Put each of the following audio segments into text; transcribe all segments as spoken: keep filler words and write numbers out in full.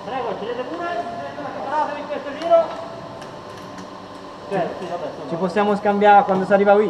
Prego, scegliete pure, preparatevi in questo giro. Cioè, sì, vabbè, ci possiamo scambiare quando si arriva qui.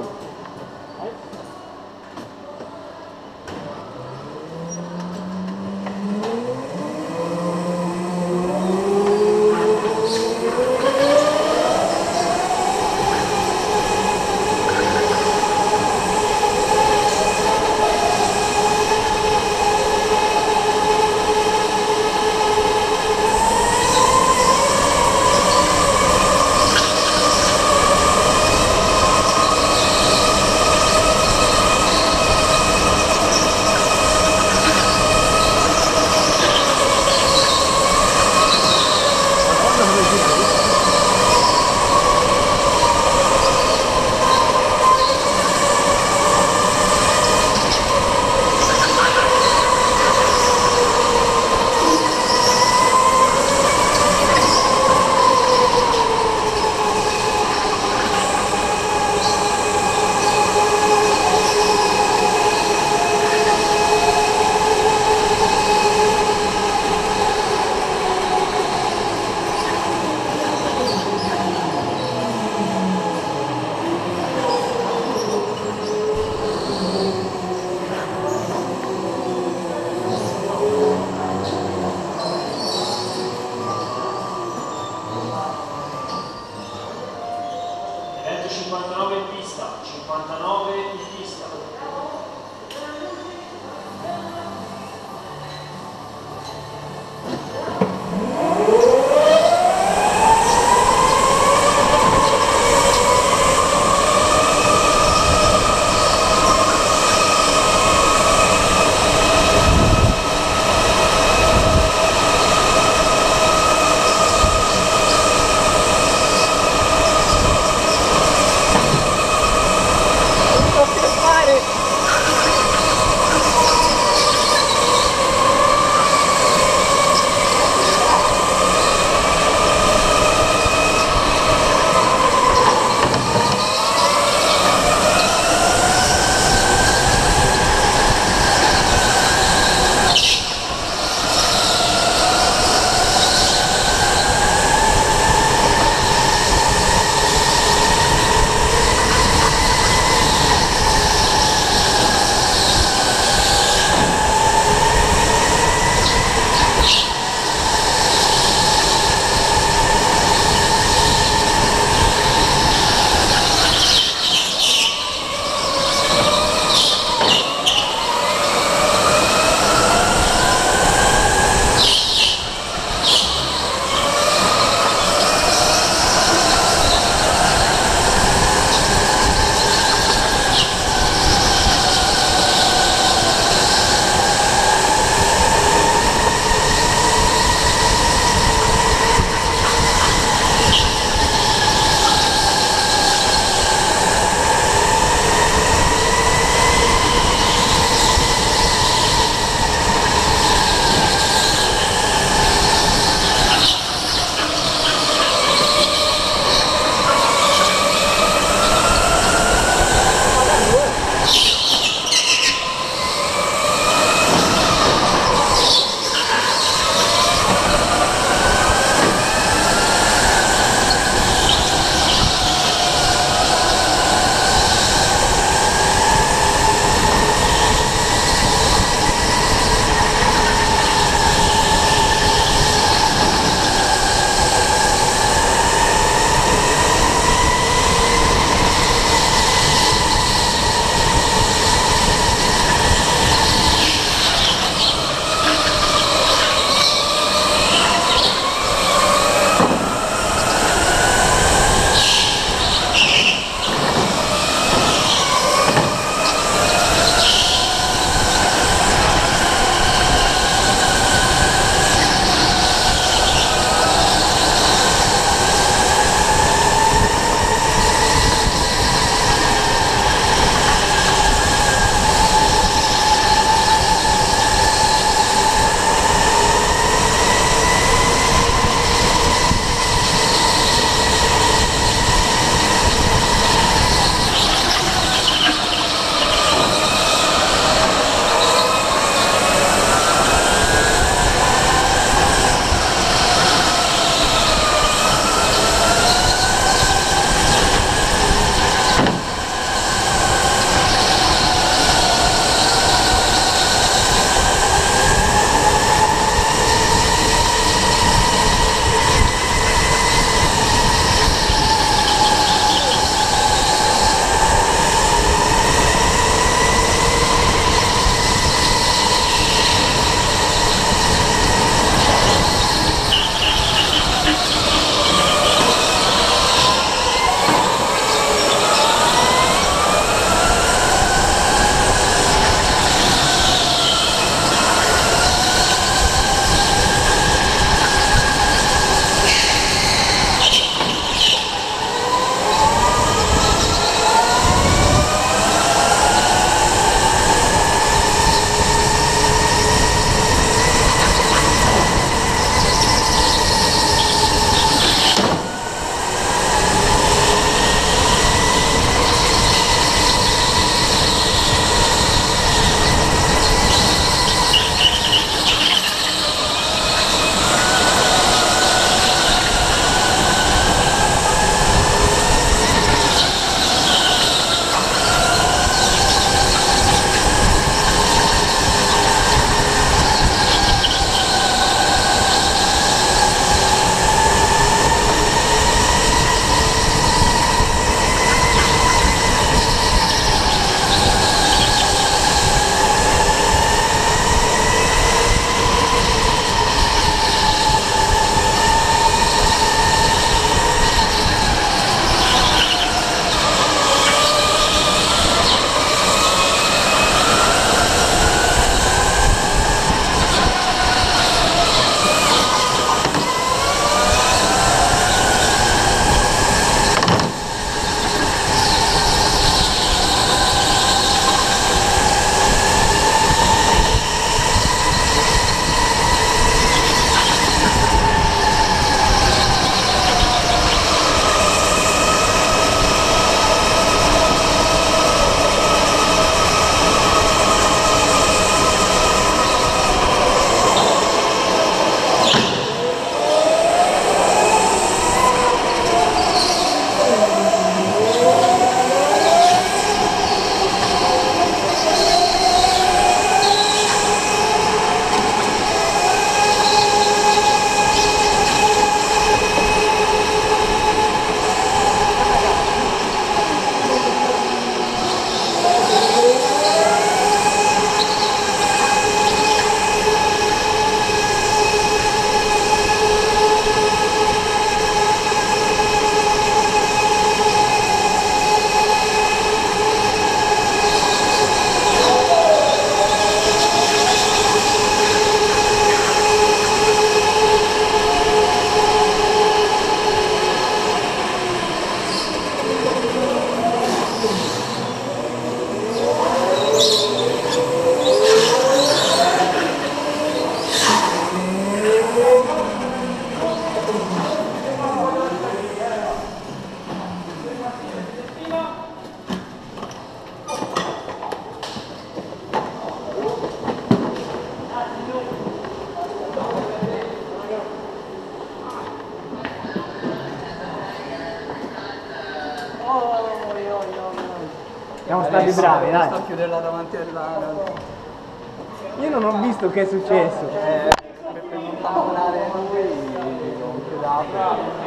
Siamo stati bravi, dai. Sto a chiuderla davanti all'ara. Io non ho visto che è successo. Eh, per non tamponare lui, non chiudavo.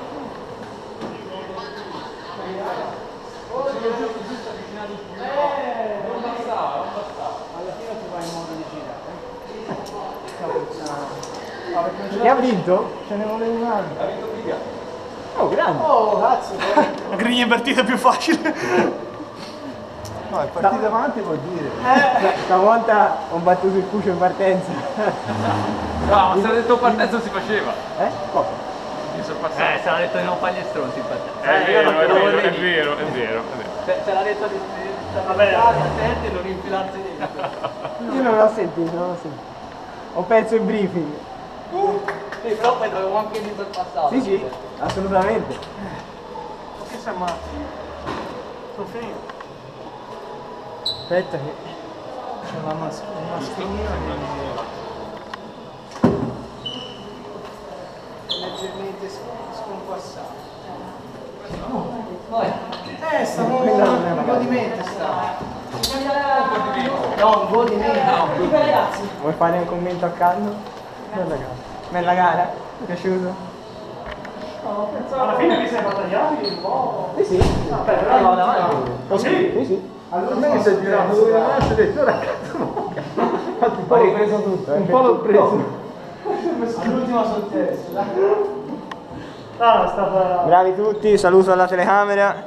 Chi ha vinto? Ce ne vuole un altro. Ha vinto Piglia. Oh, grande. Oh, cazzo. La griglia invertita è più facile. No, è partita avanti vuol dire. Stavolta ho battuto il Cuscio in partenza. No, ma se l'ha detto partenza non si faceva. Eh? Cosa? Mi sono passato. Eh, se l'ha detto di non fare gli stronzi in partenza. È Eh, io vero, non è te lo vero, vorrei è dire. vero, è vero, è vero. Se ce l'ha detto di stare Vabbè. attenti e non infilarsi dentro. Io non l'ho sentito, non l'ho sentito. Ho perso il briefing. Sì, però poi l'avevo anche visto il passato. Sì, sì, assolutamente. Che sei matto? Sono finito. Aspetta che c'è la mas- il mascherino Leggermente sconquassato. Poi, Eh, stavo Quella non è un una po' di cosa. mente sta. no, un po' di meno. vuoi fare un commento a caldo? Bella gara. Bella gara? Ti è piaciuto? Alla fine mi sei battagliati un po'. Sì, sì. Vabbè, però no, davanti. Oh, sì, sì, sì. Allora me mi sei girato dove non ho detto ora cazzo mocca. Infatti poi ho ripreso tutto. Un po' l'ho preso. All'ultima sorpresa. Ah, stava. Bravi tutti, saluto alla telecamera.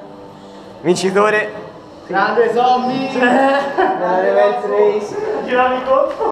Vincitore Grande zombie! della reverse race. Giravi contro.